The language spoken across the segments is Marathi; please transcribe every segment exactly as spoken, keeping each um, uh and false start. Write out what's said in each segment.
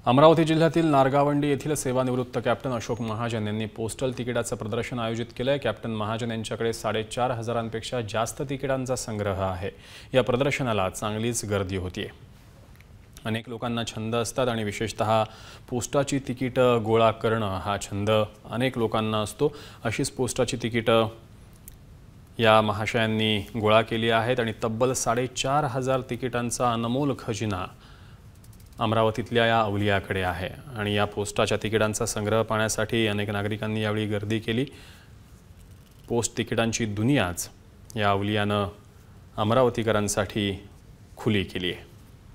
अमरावती जिल्ह्यातील नारगावंडी येथील सेवानिवृत्त कॅप्टन अशोक महाजन यांनी पोस्टल तिकिटाचं प्रदर्शन आयोजित केलं आहे। कॅप्टन महाजन यांच्याकडे साडेचार हजारांपेक्षा जास्त तिकिटांचा संग्रह आहे। या प्रदर्शनाला चांगलीच गर्दी होतीये। अनेक लोकांना छंद असतात आणि विशेषतः पोस्टाची तिकीट गोळा करणं हा छंद अनेक लोकांना असतो। अशीच पोस्टाची तिकीट या महाशयांनी गोळा केली आहेत आणि तब्बल साडेचार हजार तिकिटांचा अनमोल खजिना अमरावतीतल्या या अवलियाकडे आहे आणि या पोस्टाच्या तिकिटांचा संग्रह पाहण्यासाठी अनेक नागरिकांनी यावेळी गर्दी केली। पोस्ट तिकिटांची दुनियाच या अवलियानं अमरावतीकरांसाठी खुली केली आहे।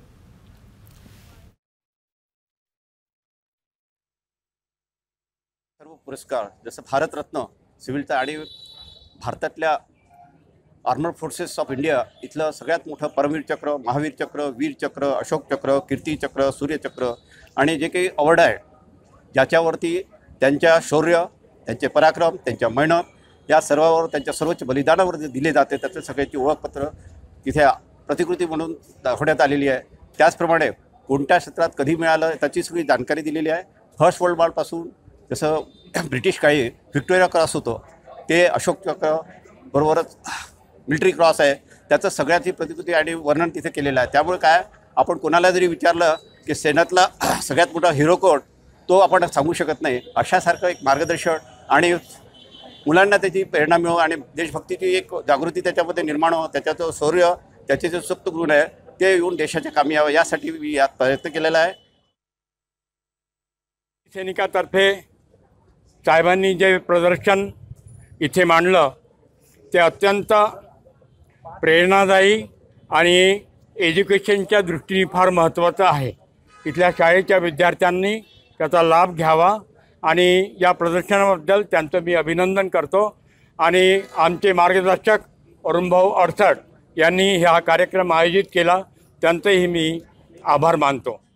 सर्व पुरस्कार जसं भारतरत्न सिव्हिलचा आणि भारतातल्या आर्मर फोर्सेस ऑफ इंडिया इथलं सगळ्यात मोठं परमवीर चक्र, महावीर चक्र, वीर चक्र, अशोक चक्र, कीर्ती चक्र, सूर्य चक्र आणि जे काही अवॉर्ड आहे ज्याच्यावरती त्यांच्या शौर्य, त्यांचे पराक्रम, त्यांच्या मेहनत या सर्वावर त्यांच्या सर्वोच्च बलिदानावर जे दिले जाते त्याचं सगळ्याची ओळखपत्र तिथे प्रतिकृती म्हणून दाखवण्यात आलेली आहे। त्याचप्रमाणे कोणत्या क्षेत्रात कधी मिळालं त्याची सगळी जानकारी दिलेली आहे। फर्स्ट वर्ल्ड वॉरपासून जसं ब्रिटिश काळी व्हिक्टोरिया क्रॉस होतो ते अशोक चक्र बरोबरच मिलिटरी क्रॉस आहे त्याचं सगळ्याची प्रतिकृती आणि वर्णन तिथे केलेलं आहे। त्यामुळे काय आपण कोणाला जरी विचारलं की सेनातला सगळ्यात मोठा हिरो कोण तो आपण सांगू शकत नाही। अशासारखं एक मार्गदर्शन आणि मुलांना त्याची प्रेरणा मिळो आणि देशभक्तीची एक जागृती त्याच्यामध्ये निर्माण हो, त्याच्याचं शौर्य त्याचे जे सुप्त गुण आहे ते येऊन देशाच्या कामी यावं यासाठी मी यात प्रयत्न केलेला आहे। सैनिकातर्फे साहेबांनी जे प्रदर्शन इथे मांडलं ते अत्यंत प्रेरणादायी आणि एज्युकेशनच्या दृष्टीने फार महत्त्वाचं आहे। इथल्या शाळेच्या विद्यार्थ्यांनी त्याचा लाभ घ्यावा आणि या प्रदर्शनाबद्दल त्यांचं मी अभिनंदन करतो आणि आमचे मार्गदर्शक अरुणभाऊ अडसड यांनी हा कार्यक्रम आयोजित केला त्यांचंही मी आभार मानतो।